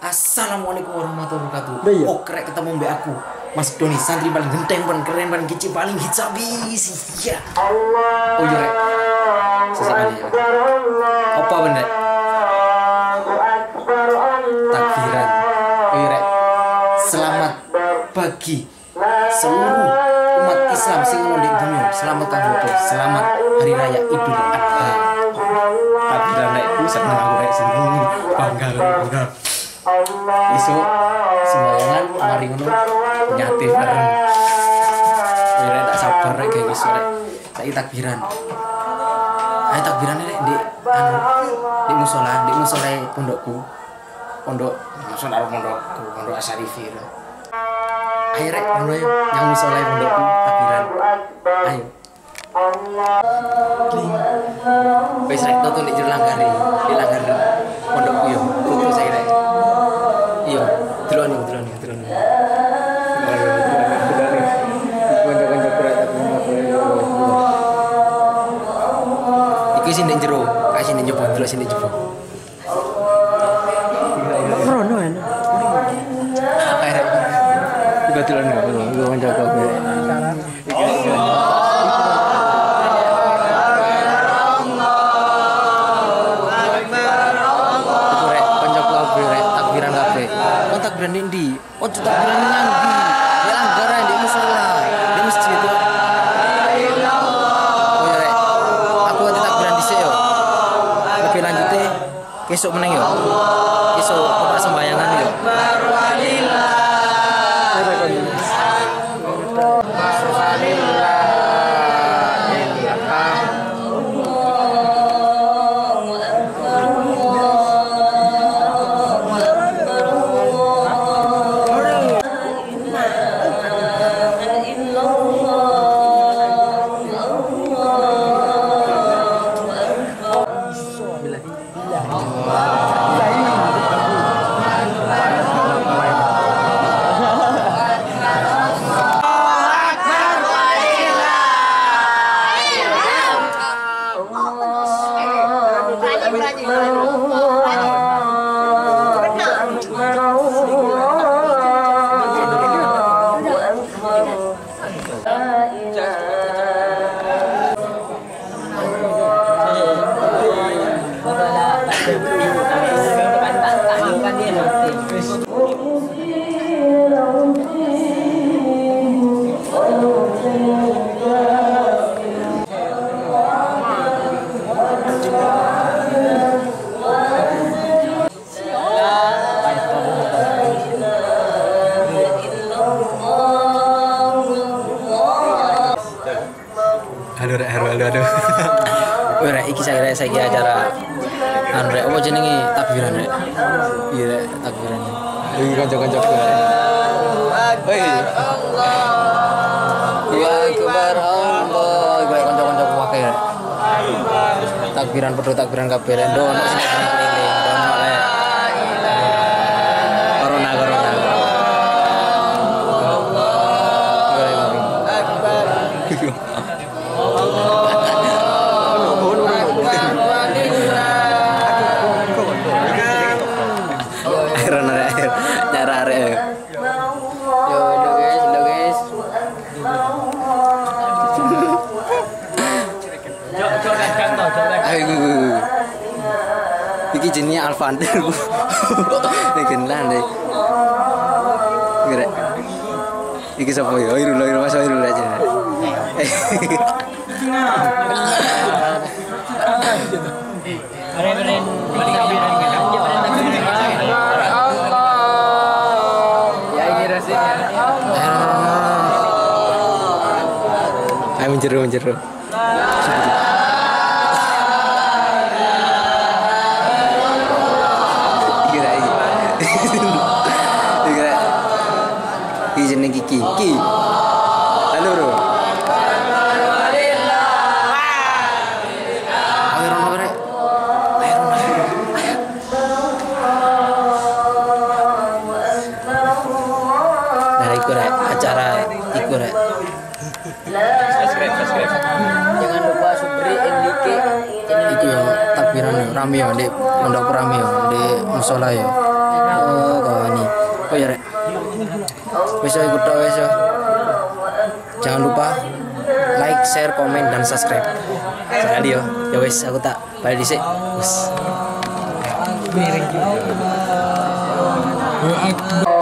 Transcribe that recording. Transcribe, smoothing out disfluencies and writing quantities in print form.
Assalamualaikum warahmatullahi wabarakatuh. Udah ya? Oh krek ketemu mbak aku Mas Doni, santri paling genteng, paling keren, paling kece, paling hits habis. Iya. Oh iya rek. Sesaat ya. Apa bener? Takbiran. Oh iya rek. Selamat pagi seluruh umat Islam sing ono di dunia. Selamat kabeh. Selamat hari raya Idul Adha. Takbiran rek ku seneng aku rek seneng. Bangga. Isu sembayangan mari ngono nyate bareng. Ora tak sabar rek kayak isu rek. Saiki takbiran. Ayo takbiran rek di di musola pondokku. Pondok Asarifi. Ayo rek ngono yo nyang musola pondokku takbiran. Ayo. Wis rek tutu nek langgar di langgar pondokku yo. Tutu saya rek. Iya, delon. Iki sing ndek jero, kae sing ndek jero, delok sing ndek jero. Rono kan. Apa rek? Tiba delon yo kanca kowe. Takbiran ndi? Oh, takbiran nang ndi? Ya langgaran di musola, di masjid itu. Oh ya rek. Aku ati takbiran dhisik yo. Lebih lanjutnya besok meneng yo. Besok tempat sembayangan yo. Halo. Wih rek, iki saya acara rek, apa jenenge takbiran rek? Iya rek, takbiran. Iki kanca-kanca rek. Hei. Ya akbar Allah, gue kanca-kanca wae rek. Takbiran padha takbiran kabeh rek, ndo ono sing keliling, ndo ono rek. Corona. Iki jenenge Alfantir. Iki lan deh. Iki sapa ya? Irul Mas Irul aja. Ya ini rasanya. Ayo menjeru. Jeneng Kiki. Halo bro. Nah, ikut acara ikut. Subscribe. Jangan lupa Supri NDK. Itu ya takbiran rame ya di pondok rame ya di musola ya. Oh ya rek. Wes yo ikut wes yo. Jangan lupa like, share, komen dan subscribe. Sekali yo. Ya wes aku tak balik dhisik. Wes.